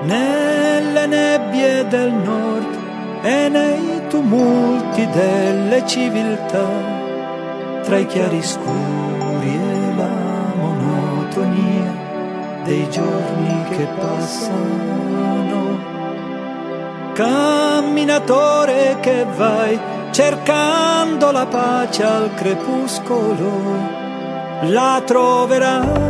nelle nebbie del nord e nei tumulti delle civiltà, tra i chiaroscuri e la monotonia dei giorni che passano. Camminatore che vai cercando la pace al crepuscolo, la troverai.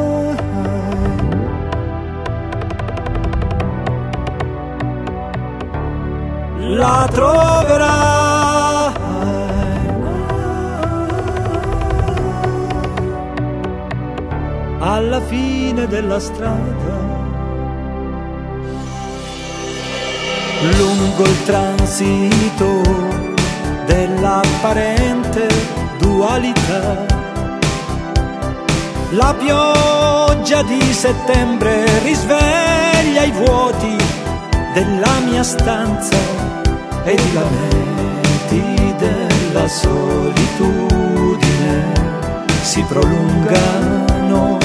La troverai alla fine della strada, lungo il transito dell'apparente dualità. La pioggia di settembre risveglia i vuoti della mia stanza e i lamenti della solitudine si prolungano.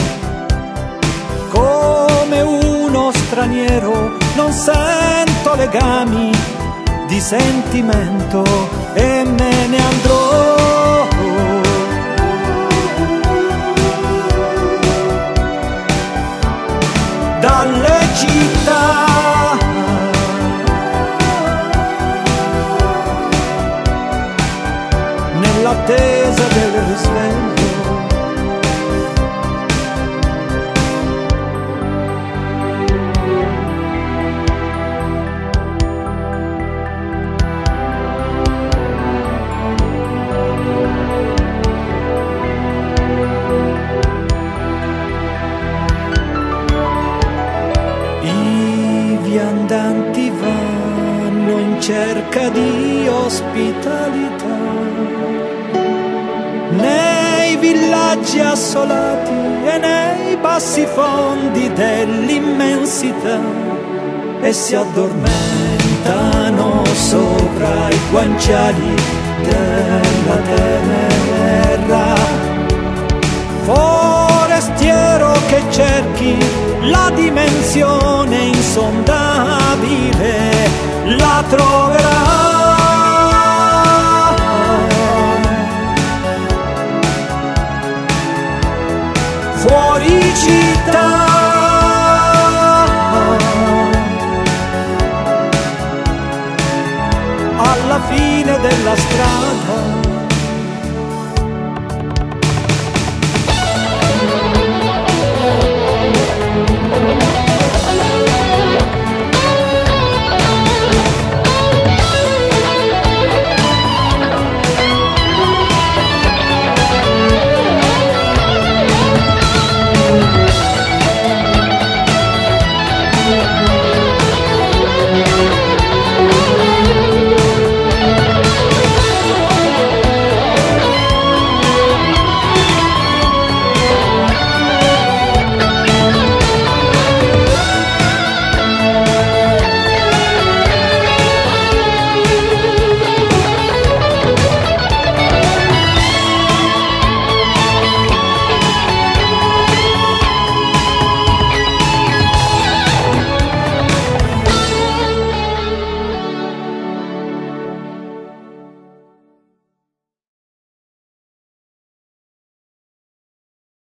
Come uno straniero non sento legami di sentimento e me ne andrò. Dalle città nell'attesa del risveglio. I viandanti vanno in cerca di ospitalità nei villaggi assolati e nei bassi fondi dell'immensità, e si addormentano sopra i guanciali della terra. Forestiero che cerchi la dimensione insondabile, la troverai. Fuori città